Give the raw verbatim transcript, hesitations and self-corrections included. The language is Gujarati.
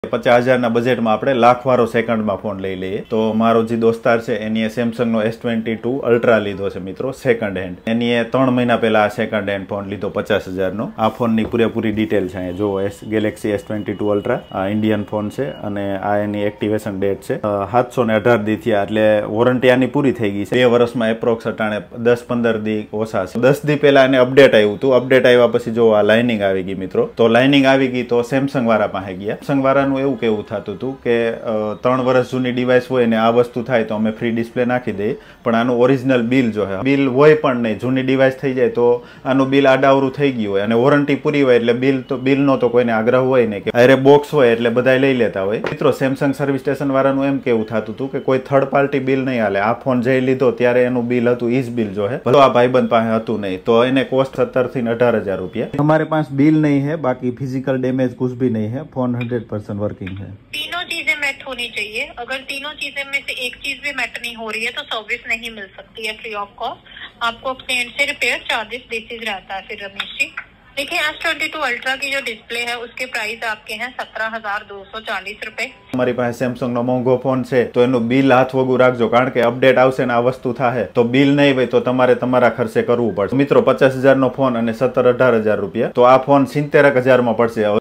પચાસ હજારના બજેટમાં આપણે લાખવાળો સેકન્ડમાં ફોન લઈ લઈએ તો મારો જે દોસ્તાર છે એની સેમસંગનો એસ ટ્વેન્ટી ટુ અલ્ટ્રા લીધો છે મિત્રો, સેકન્ડ હેન્ડ. એની ત્રણ મહિના પહેલા આ સેકન્ડ હેન્ડ ફોન લીધો પચાસ હજારનો. આ ફોનની પૂરેપૂરી ડિટેલ છે અહીંયા જો. S Galaxy S twenty two ultra આ ઇન્ડિયન ફોન છે અને આ એની એક્ટિવેશન ડેટ છે સાતસો ને અઢાર દી થયા, એટલે વોરંટી આની પૂરી થઈ ગઈ છે. બે વર્ષમાં એપ્રોક્સ અટાણે દસ પંદર દી ઓછા છે. દસ દી પહેલા એને અપડેટ આવ્યું હતું. અપડેટ આવ્યા પછી જો આ લાઇનિંગ આવી ગઈ મિત્રો. તો લાઇનિંગ આવી ગઈ તો સેમસંગ વાળા પાસે ગયા. સેમસંગ વાળાનું એવું કેવું થતું હતું કે ત્રણ વર્ષ જૂની ડિવાઇસ હોય ને આ વસ્તુ થાય તો અમે ફ્રી ડિસ્પ્લે નાખી દઈએ, પણ આનું ઓરિજિનલ બિલ જો હે બિલ હોય પણ નહીં. જૂની ડિવાઇસ થઈ જાય તો આનું બિલ આડાવરું થઈ ગયું હોય અને વોરંટી પૂરી હોય એટલે બિલ તો બિલનો તો કોઈને આગ્રહ હોય ને કે અરે બોક્સ હોય એટલે બધા લઈ લેતા હોય. મિત્રો સેમસંગ સર્વિસ સ્ટેશન વાળાનું એમ કેવું થતું હતું કે કોઈ થર્ડ પાર્ટી બિલ નહીં હાલે. આ ફોન જઈ લીધો ત્યારે એનું બિલ હતું ઈજ બિલ જો હે, ભલે આ ભાઈબંધ પાસે હતું નહીં તો એને કોસ્ટ સત્તર થી અઢાર હજાર રૂપિયા. हमारे पास बिल नहीं है, बाकी फिजिकल डैमेज कुछ भी नहीं है, फोन हंड्रेड परसेंट वर्किंग है. तीनों चीजें मैच होनी चाहिए. अगर तीनों चीजें में से एक चीज भी मैच नहीं हो रही है तो सर्विस नहीं मिल सकती है फ्री ऑफ कॉस्ट. आपको क्लाइंट से रिपेयर चार्जेस बेसिस रहता है. फिर रमेश जी देखिए एस ट्वेंटी टू अल्ट्रा की जो डिस्प्ले है उसके प्राइस आपके हैं सत्रह हजार दो सौ चालीस रूपए. हमारी पास सेमसंग नो मोंघो फोन છે તો એનું બિલ હાથ વગું રાખજો, કારણ કે અપડેટ આવશે ને આ વસ્તુ થાય તો બિલ નહીં હોય તો તમારે તમારા ખર્ચે કરવું પડશે. મિત્રો પચાસ હજાર નો ફોન અને સત્તર અઢાર હજાર રૂપિયા, તો આ ફોન સિત્તેર હજાર માં પડશે.